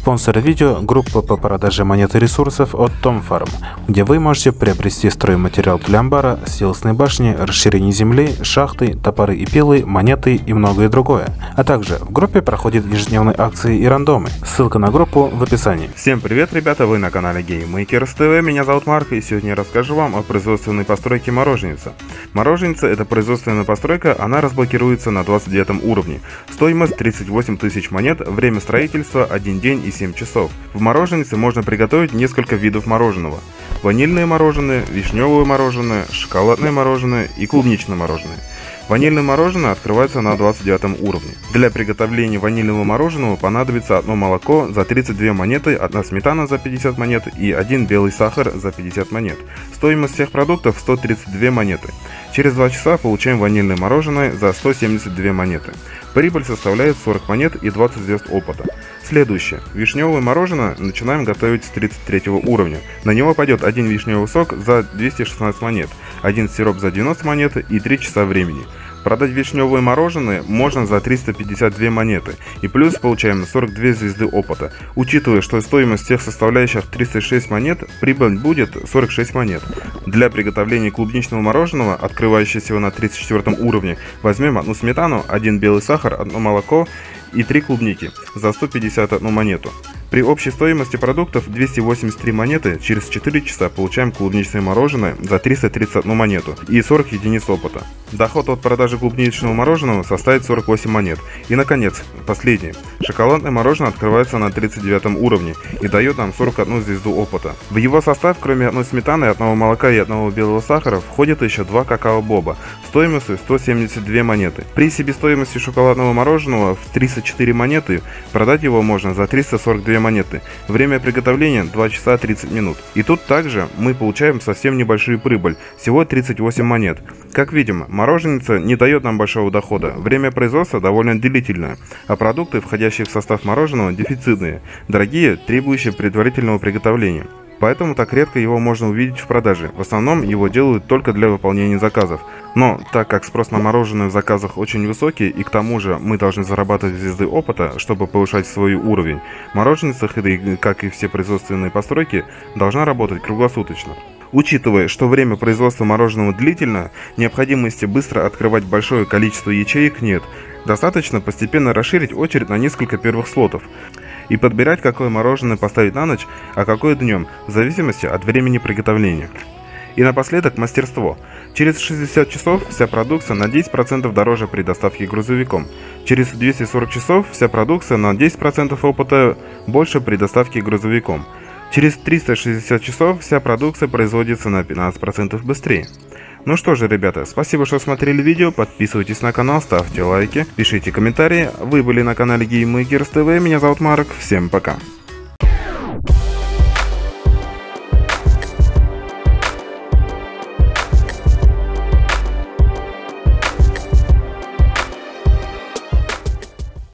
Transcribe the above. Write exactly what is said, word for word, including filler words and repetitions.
Спонсор видео – группа по продаже монет и ресурсов от Tom Farm, где вы можете приобрести стройматериал для амбара, силосной башни, расширение земли, шахты, топоры и пилы, монеты и многое другое. А также в группе проходят ежедневные акции и рандомы. Ссылка на группу в описании. Всем привет, ребята, вы на канале GameMakers ти ви, меня зовут Марк, и сегодня я расскажу вам о производственной постройке мороженицы. Мороженица — это производственная постройка, она разблокируется на двадцать девятом уровне. Стоимость тридцать восемь тысяч монет, время строительства один день и семь часов. В мороженице можно приготовить несколько видов мороженого. Ванильное мороженое, вишневое мороженое, шоколадное мороженое и клубничное мороженое. Ванильное мороженое открывается на двадцать девятом уровне. Для приготовления ванильного мороженого понадобится одно молоко за тридцать две монеты, одна сметана за пятьдесят монет и один белый сахар за пятьдесят монет. Стоимость всех продуктов сто тридцать две монеты. Через два часа получаем ванильное мороженое за сто семьдесят две монеты. Прибыль составляет сорок монет и двадцать звезд опыта. Следующее. Вишневое мороженое начинаем готовить с тридцать третьего уровня. На него пойдет один вишневый сок за двести шестнадцать монет, один сироп за девяносто монет и три часа времени. Продать вишневое мороженое можно за триста пятьдесят две монеты, и плюс получаем сорок две звезды опыта. Учитывая, что стоимость всех составляющих тридцать шесть монет, прибыль будет сорок шесть монет. Для приготовления клубничного мороженого, открывающегося на тридцать четвёртом уровне, возьмем одну сметану, один белый сахар, одно молоко и три клубники за сто пятьдесят одну монету. При общей стоимости продуктов двести восемьдесят три монеты через четыре часа получаем клубничное мороженое за триста тридцать одну монету и сорок единиц опыта. Доход от продажи клубничного мороженого составит сорок восемь монет. И наконец, последнее. Шоколадное мороженое открывается на тридцать девятом уровне и дает нам сорок одну звезду опыта. В его состав, кроме одной сметаны, одного молока и одного белого сахара, входит еще два какао-боба стоимостью сто семьдесят две монеты. При себестоимости шоколадного мороженого в тридцать четыре монеты продать его можно за триста сорок две монеты. Время приготовления два часа тридцать минут. И тут также мы получаем совсем небольшую прибыль, всего тридцать восемь монет. Как видим, мороженица не дает нам большого дохода, время производства довольно длительное, а продукты, входящие в состав мороженого, дефицитные, дорогие, требующие предварительного приготовления. Поэтому так редко его можно увидеть в продаже. В основном его делают только для выполнения заказов. Но так как спрос на мороженое в заказах очень высокий, и к тому же мы должны зарабатывать звезды опыта, чтобы повышать свой уровень, мороженица, как и все производственные постройки, должна работать круглосуточно. Учитывая, что время производства мороженого длительно, необходимости быстро открывать большое количество ячеек нет. Достаточно постепенно расширить очередь на несколько первых слотов и подбирать, какое мороженое поставить на ночь, а какое днем, в зависимости от времени приготовления. И напоследок мастерство. Через шестьдесят часов вся продукция на десять процентов дороже при доставке грузовиком. Через двести сорок часов вся продукция на десять процентов опыта больше при доставке грузовиком. Через триста шестьдесят часов вся продукция производится на пятнадцать процентов быстрее. Ну что же, ребята, спасибо, что смотрели видео, подписывайтесь на канал, ставьте лайки, пишите комментарии. Вы были на канале GameMakers ти ви, меня зовут Марк, всем пока.